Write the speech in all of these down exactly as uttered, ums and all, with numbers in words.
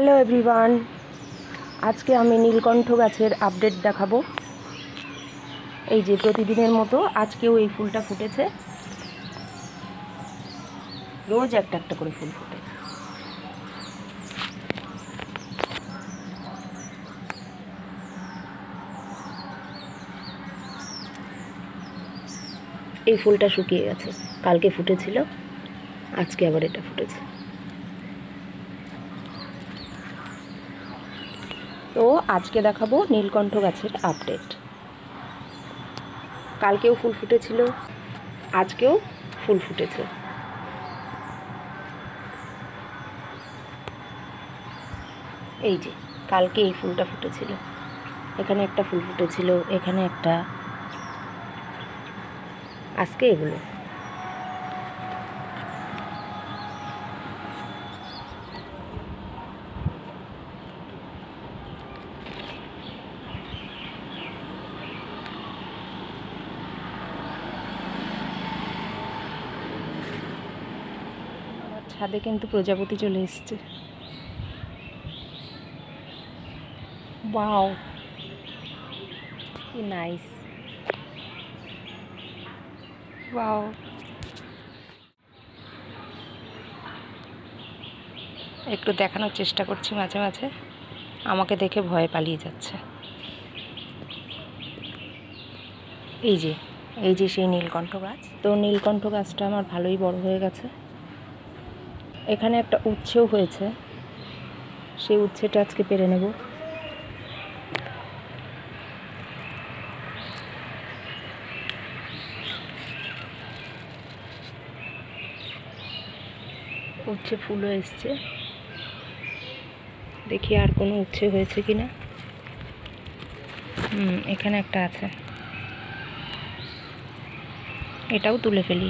Hello everyone, আজকে আমি নীলকণ্ঠ গাছের আপডেট দেখাবো। এই যে প্রতিদিনের মতো আজকেও এই ফুলটা ফুটেছে। রোজ একটা একটা করে ফুল ফুটে। এই ফুলটা শুকিয়ে গেছে, কালকে ফুটেছিল, আজকে আবার এটা ফুটেছে। তো আজকে দেখাবো নীলকণ্ঠ গাছের আপডেট। কালকেও ফুল ফুটেছিল, আজকেও ফুল ফুটেছে। এই যে কালকে এই ফুলটা ফুটেছিল, এখানে একটা ফুল ফুটেছিল, এখানে একটা, আজকে এগুলো। ছাদে কিন্তু প্রজাপতি চলে এসছে। ওয়াও, কি নাইস। ওয়াও, একটু দেখানোর চেষ্টা করছি, মাঝে মাঝে আমাকে দেখে ভয়ে পালিয়ে যাচ্ছে। এই যে এই যে সেই নীলকণ্ঠ গাছ। তো নীলকণ্ঠ গাছটা আমার ভালোই বড় হয়ে গেছে। এখানে একটা উচ্ছেও হয়েছে, সেই উচ্ছেটা আজকে পেরে নেব। উচ্ছে ফুলও এসছে, দেখি আর কোনো উচ্ছে হয়েছে কিনা। হুম, এখানে একটা আছে, এটাও তুলে ফেলি।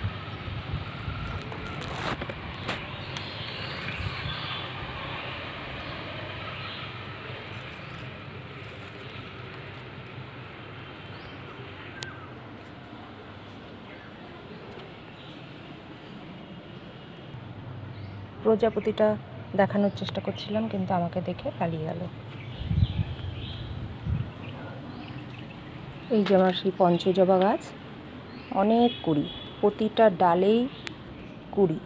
প্রজাপতিটা দেখানোর চেষ্টা করছিলাম, কিন্তু আমাকে দেখে পালিয়ে গেল। এই যে আমার সেই পঞ্চজবা গাছ, অনেক কুড়ি, প্রতিটা ডালেই কুড়ি।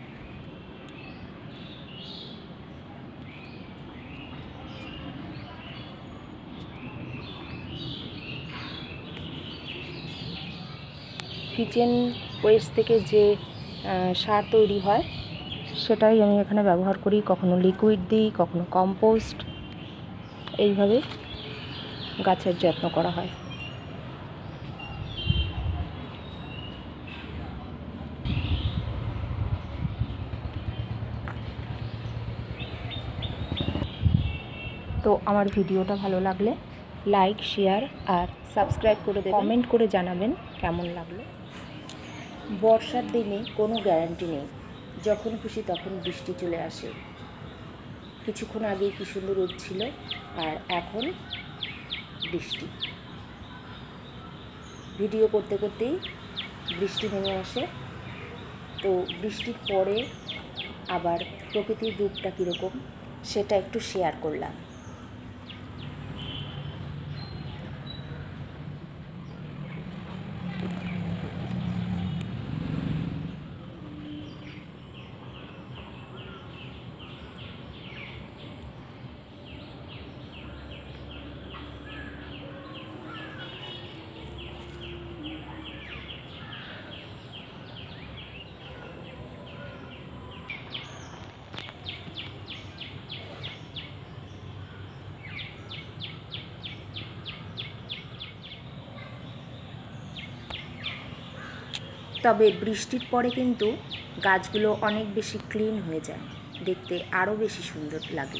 কিচেন ওয়েস্ট থেকে যে সার তৈরি হয় সেটাই আমি এখানে ব্যবহার করি। কখনো লিকুইড দিই, কখনো কম্পোস্ট। এইভাবে গাছের যত্ন করা হয়। তো আমার ভিডিওটা ভালো লাগলে লাইক, শেয়ার আর সাবস্ক্রাইব করে দেবেন। কমেন্ট করে জানাবেন কেমন লাগলো। বর্ষার দিনে কোনো গ্যারান্টি নেই, যখন খুশি তখন বৃষ্টি চলে আসে। কিছুক্ষণ আগেই কী সুন্দর রোদ ছিল, আর এখন বৃষ্টি। ভিডিও করতে করতেই বৃষ্টি নেমে আসে। তো বৃষ্টির পরে আবার প্রকৃতির রূপটা কীরকম সেটা একটু শেয়ার করলাম। তবে বৃষ্টির পরে কিন্তু গাছগুলো অনেক বেশি ক্লিন হয়ে যায়, দেখতে আরও বেশি সুন্দর লাগে।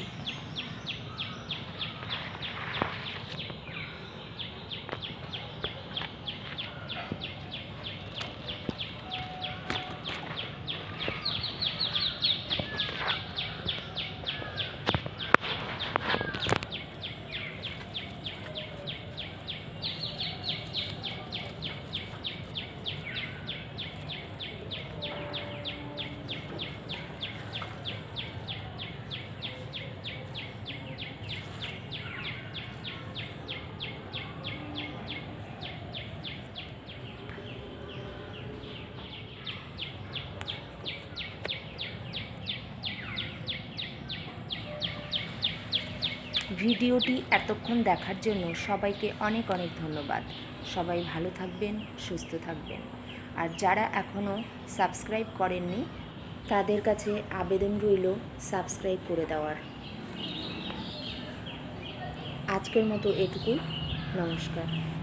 ভিডিওটি এতক্ষণ দেখার জন্য সবাইকে অনেক অনেক ধন্যবাদ। সবাই ভালো থাকবেন, সুস্থ থাকবেন। আর যারা এখনও সাবস্ক্রাইব করেননি তাদের কাছে আবেদন রইল সাবস্ক্রাইব করে দেওয়ার। আজকের মতো এটুকুই। নমস্কার।